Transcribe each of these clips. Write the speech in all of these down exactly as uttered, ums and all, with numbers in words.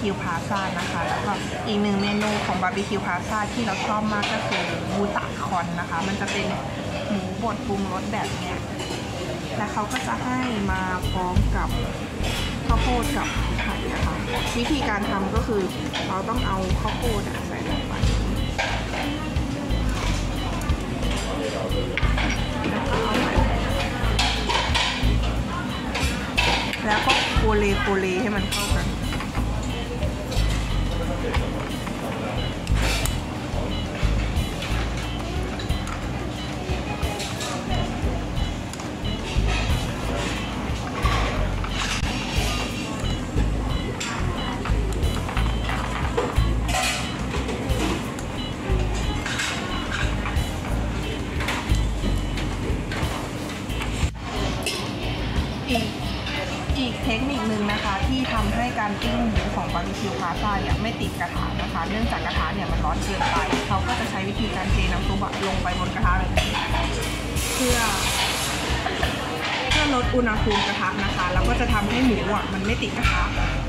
คิวพาซ่านะคะแล้วก็อีกหนึ่งเมนูของบาร์บีคิวพาซ่าที่เราชอบมากก็คือบูตาคอนนะคะมันจะเป็นหมูบดปรุงรสแบบเนี้ยและเขาก็จะให้มาพร้อมกับข้าวโพดกับไข่นะคะวิธีการทำก็คือเราต้องเอาข้าวโพดใส่ลงไปแล้วก็โคเลโคเลให้มันเข้ากันอีกอีกเทคนิคนึงนะคะที่ทำให้การปิ้งหมูของบาร์บีคิวพาซ่าเนี่ยไม่ติดกระทะนะคะเนื่องจากกระทะเนี่ยมันร้อนเกินไปเขาก็จะใช้วิธีการเทน้ำซุปลงไปบนกระทะเลยเพื่อเพื่อลดอุณหภูมิกระทะนะคะแล้วก็จะทำให้หมูอ่ะมันไม่ติดกระทะ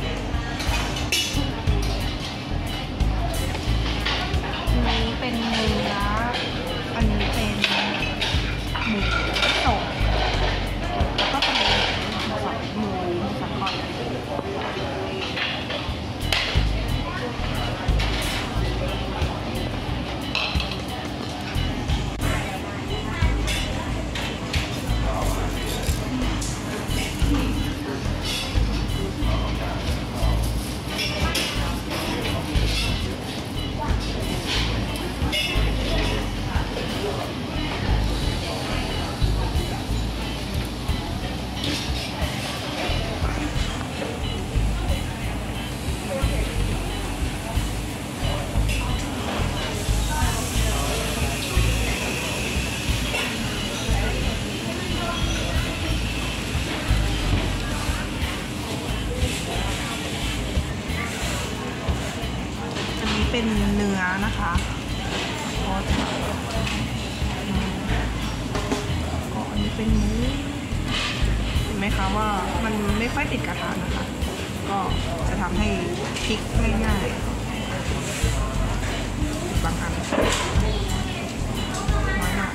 อันนี้เป็นเนื้ออันนี้เป็นหมูสดแล้วก็เป็นหมูสับก่อนเป็นเนื้อนะคะก็อันนี้เป็นหมูเห็นไหมคะว่ามันไม่ค่อยติดกระทะนะคะก็จะทำให้พลิกง่ายๆบางอันน้อยมาก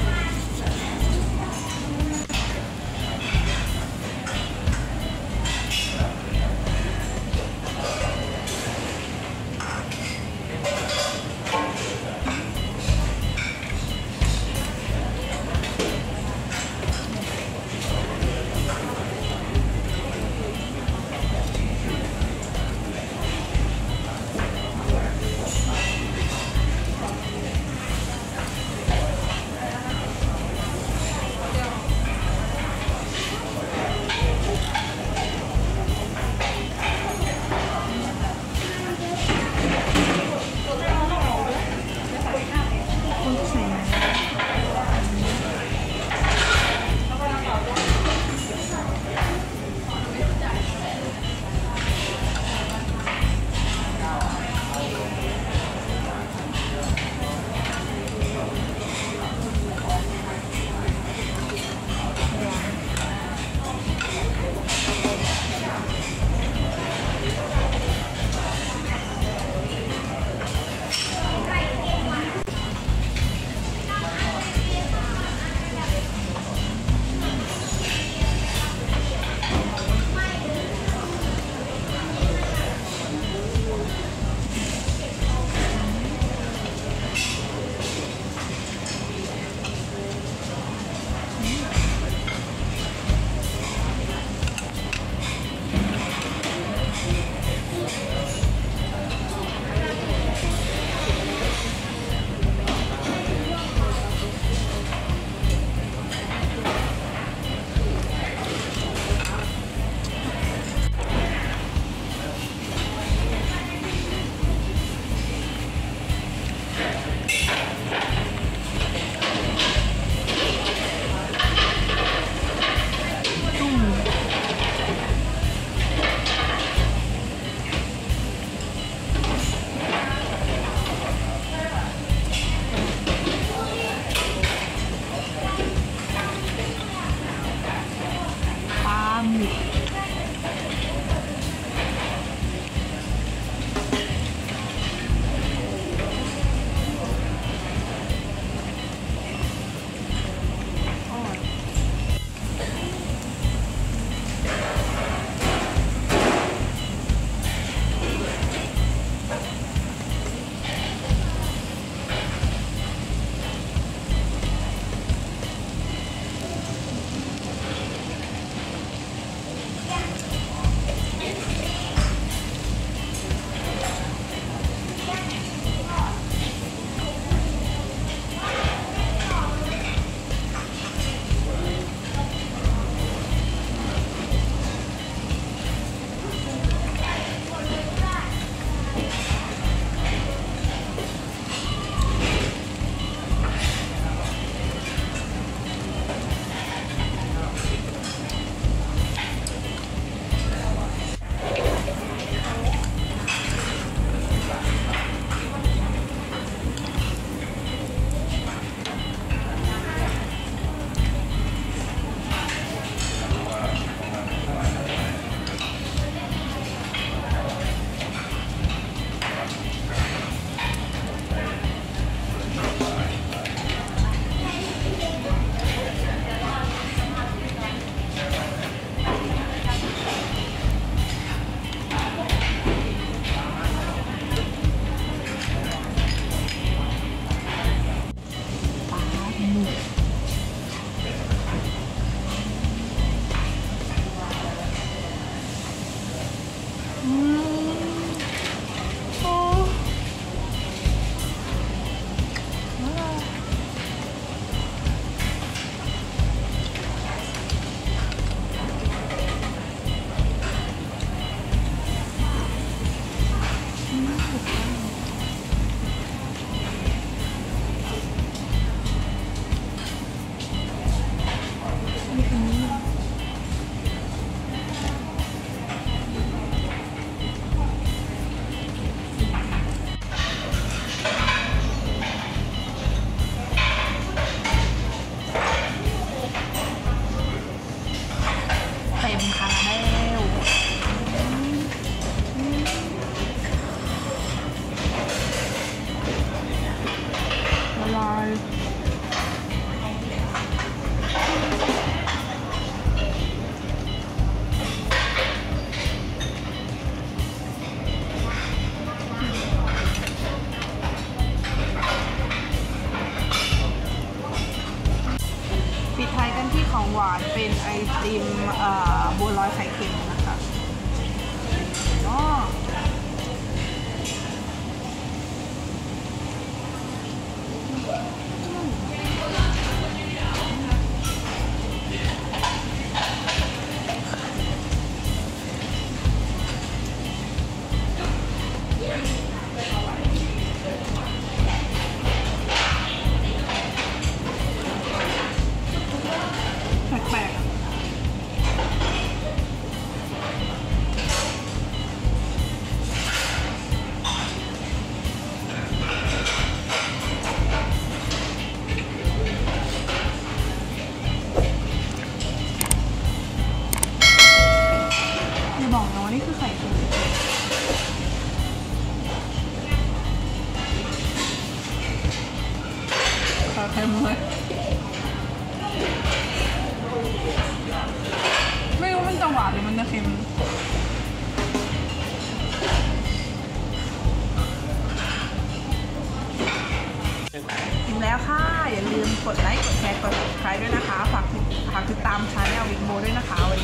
กดไลค์กดแชร์กด ซับสไครบ์ ด้วยนะคะฝากฝากติดตามชาแนลวิกโบด้วยนะคะวัน